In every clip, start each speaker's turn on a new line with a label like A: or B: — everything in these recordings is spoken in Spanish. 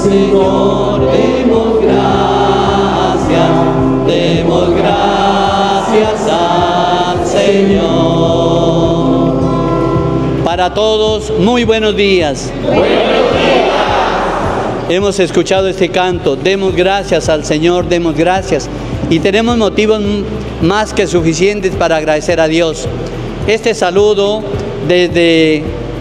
A: Señor, demos gracias al Señor. Para todos, muy buenos días. Buenos días. Hemos escuchado este canto, demos gracias al Señor, demos gracias. Y tenemos motivos más que suficientes para agradecer a Dios. Este saludo desde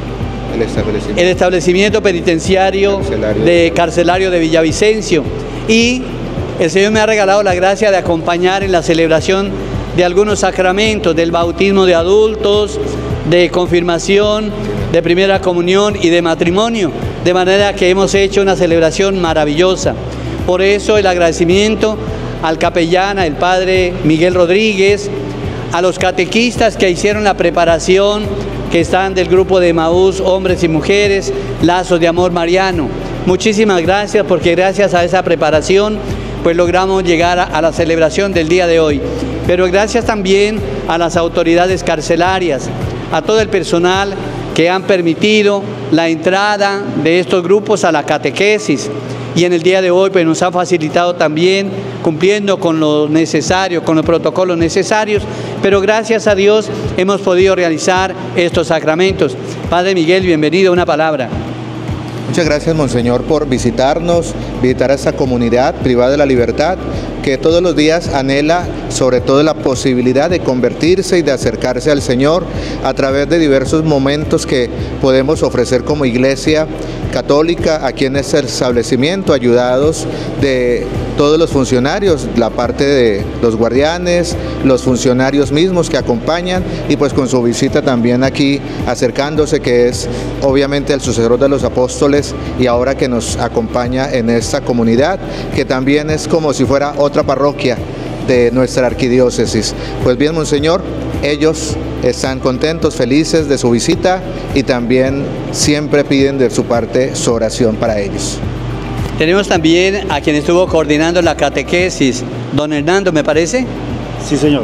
A: el establecimiento penitenciario carcelario de Villavicencio, y el Señor me ha regalado la gracia de acompañar en la celebración de algunos sacramentos, del bautismo de adultos, de confirmación, de primera comunión y de matrimonio, de manera que hemos hecho una celebración maravillosa. Por eso el agradecimiento al capellán, el padre Miguel Rodríguez, a los catequistas que hicieron la preparación, que están del grupo de Emaús, hombres y mujeres, Lazos de Amor Mariano. Muchísimas gracias, porque gracias a esa preparación pues logramos llegar a la celebración del día de hoy. Pero gracias también a las autoridades carcelarias, a todo el personal que han permitido la entrada de estos grupos a la catequesis, y en el día de hoy pues nos ha facilitado también, cumpliendo con lo necesario, con los protocolos necesarios, pero gracias a Dios hemos podido realizar estos sacramentos. Padre Miguel, bienvenido, una palabra.
B: Muchas gracias, Monseñor, por visitarnos, visitar a esta comunidad privada de la libertad, que todos los días anhela sobre todo la posibilidad de convertirse y de acercarse al Señor a través de diversos momentos que podemos ofrecer como Iglesia Católica aquí en este establecimiento, ayudados de todos los funcionarios, la parte de los guardianes, los funcionarios mismos que acompañan, y pues con su visita también aquí acercándose, que es obviamente el sucesor de los apóstoles y ahora que nos acompaña en esta comunidad, que también es como si fuera otra parroquia de nuestra arquidiócesis. Pues bien, Monseñor, ellos están contentos, felices de su visita, y también siempre piden de su parte su oración para ellos.
A: Tenemos también a quien estuvo coordinando la catequesis, don Hernando, ¿me parece?
C: Sí, señor.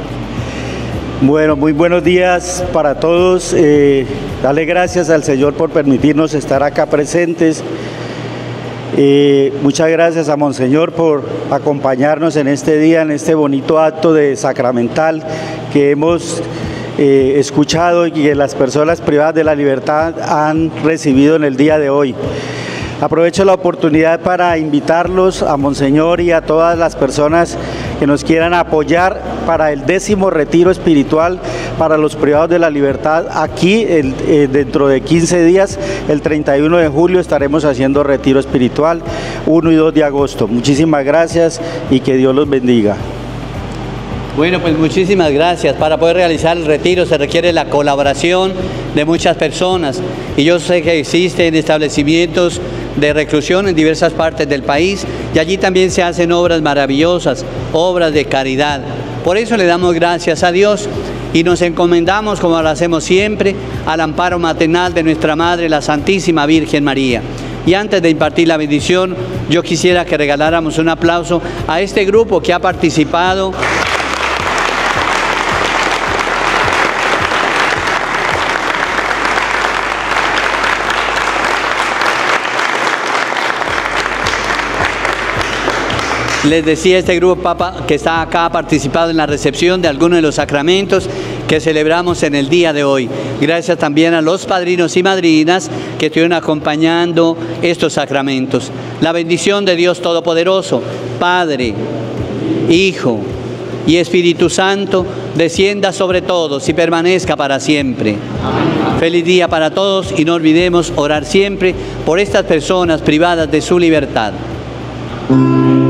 C: Bueno, muy buenos días para todos. Dale gracias al Señor por permitirnos estar acá presentes. Muchas gracias a Monseñor por acompañarnos en este día, en este bonito acto de sacramental que hemos escuchado y que las personas privadas de la libertad han recibido en el día de hoy. Aprovecho la oportunidad para invitarlos a Monseñor y a todas las personas que nos quieran apoyar para el 10º retiro espiritual para los privados de la libertad. Aquí dentro de 15 días, el 31 de julio, estaremos haciendo retiro espiritual, 1 y 2 de agosto. Muchísimas gracias y que Dios los bendiga.
A: Bueno, pues muchísimas gracias. Para poder realizar el retiro se requiere la colaboración de muchas personas, y yo sé que existen establecimientos de reclusión en diversas partes del país, y allí también se hacen obras maravillosas, obras de caridad. Por eso le damos gracias a Dios y nos encomendamos, como lo hacemos siempre, al amparo maternal de nuestra Madre, la Santísima Virgen María. Y antes de impartir la bendición, yo quisiera que regaláramos un aplauso a este grupo que ha participado. Les decía, este grupo que está acá ha participado en la recepción de algunos de los sacramentos que celebramos en el día de hoy. Gracias también a los padrinos y madrinas que estuvieron acompañando estos sacramentos. La bendición de Dios Todopoderoso, Padre, Hijo y Espíritu Santo, descienda sobre todos y permanezca para siempre. Amén. Feliz día para todos, y no olvidemos orar siempre por estas personas privadas de su libertad.